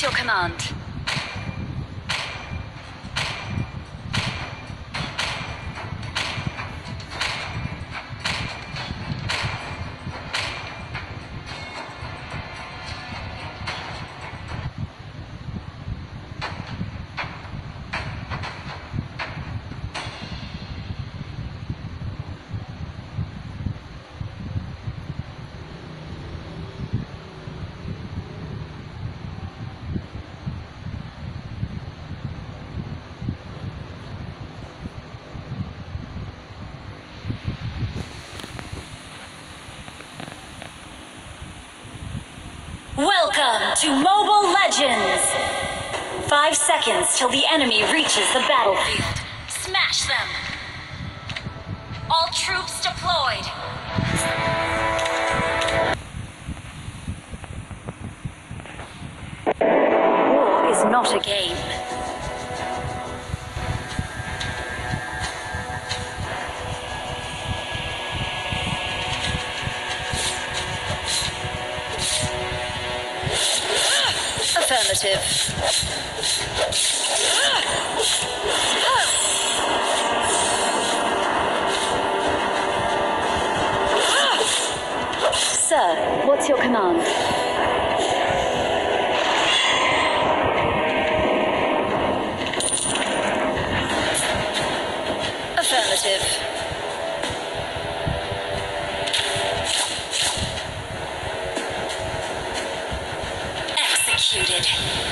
your command? Welcome to Mobile Legends! 5 seconds till the enemy reaches the battlefield. Smash them! All troops deployed! War is not a game. Affirmative. Sir, what's your command? Affirmative. Executed.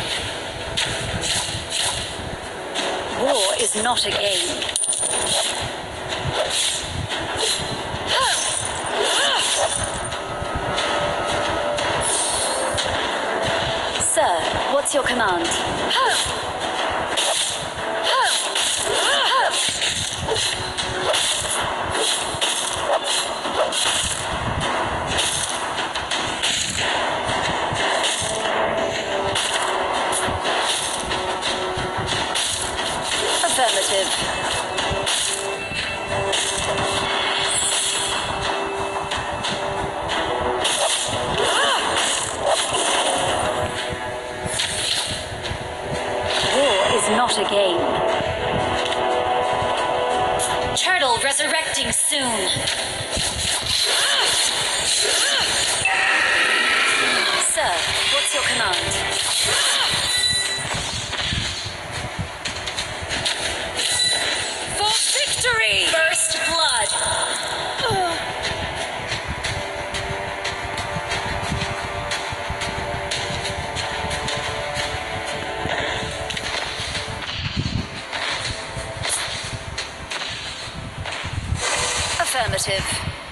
War is not a game. Sir, what's your command? Affirmative. War is not a game. Turtle resurrecting soon. Sir, what's your command? Victory! First blood! Affirmative.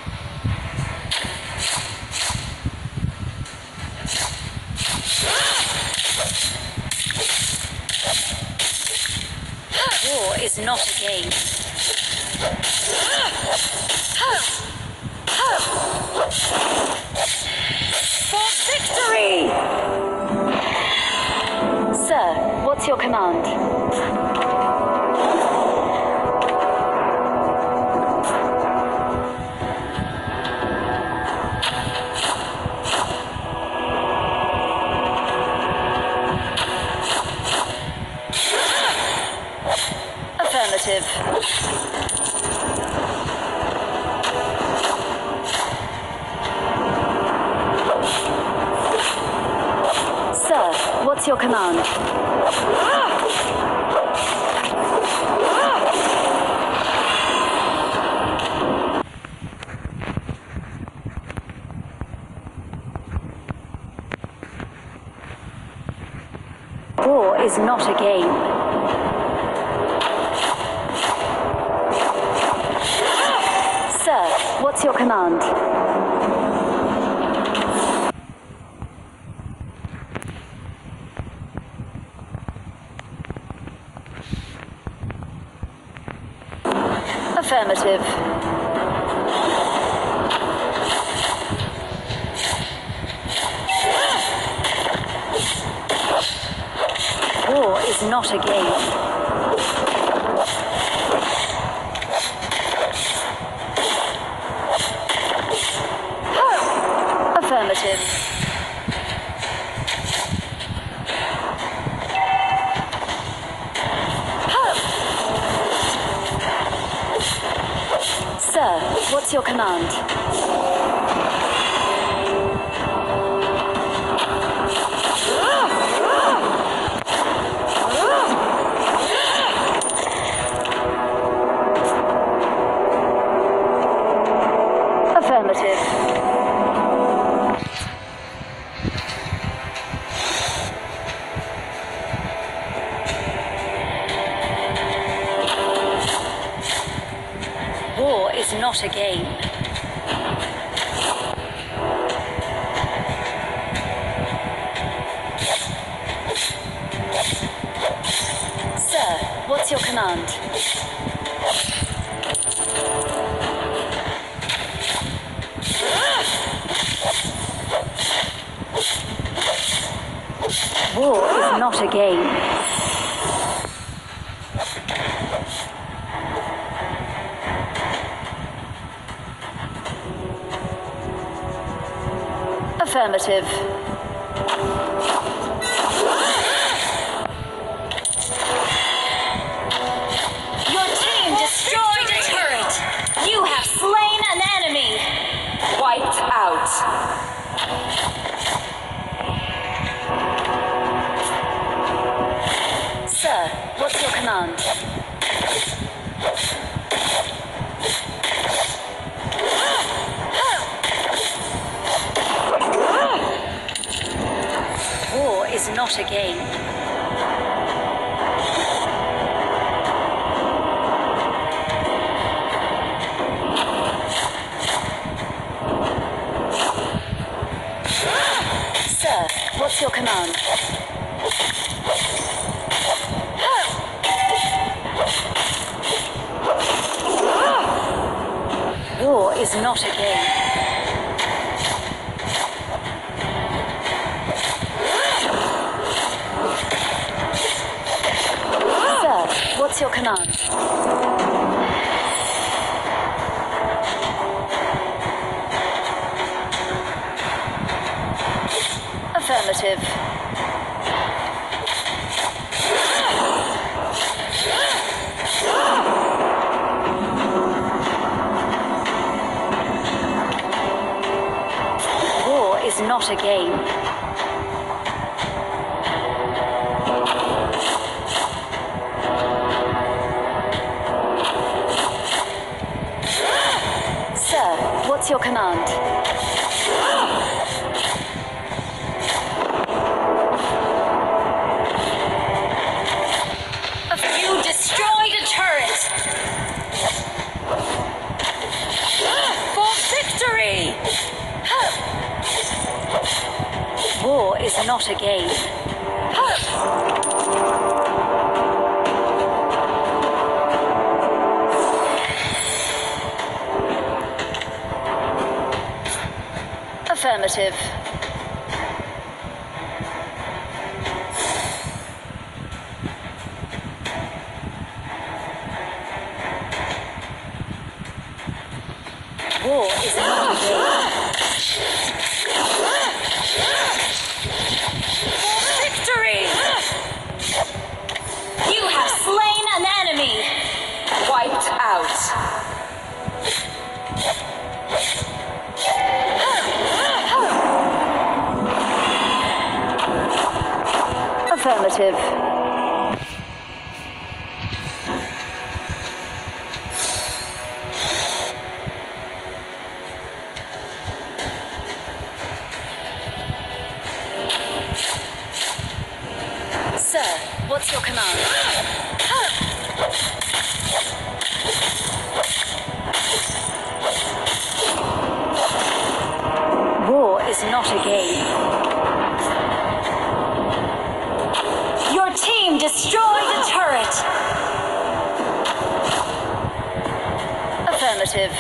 War is not a game. For victory! Sir, what's your command? Affirmative. Sir, what's your command? War is not a game. Sir, what's your command? Affirmative. War is not a game. Affirmative. Sir, what's your command? Affirmative. War is not a game. Sir, what's your command? War is not a game. Affirmative. Your team destroyed a turret. You have slain an enemy. Wiped out. Sir, what's your command? War is not a game. Sir, what's your command? War is not a game. Sir, what's your command? Affirmative. War is not a game. Sir, what's your command? You destroyed a turret! For victory! War is not a game. Affirmative. War is not a game. Victory! You have slain an enemy! Wiped out. Affirmative. Sir, what's your command? War is not a game. Your team destroyed a turret! Affirmative.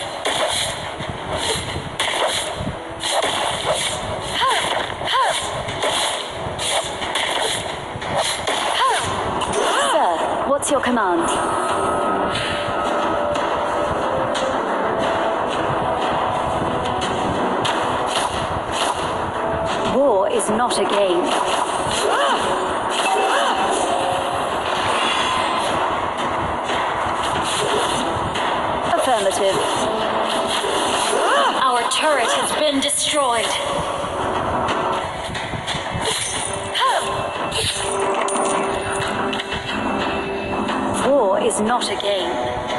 Sir, what's your command? War is not a game. Affirmative. Our turret has been destroyed. War is not a game.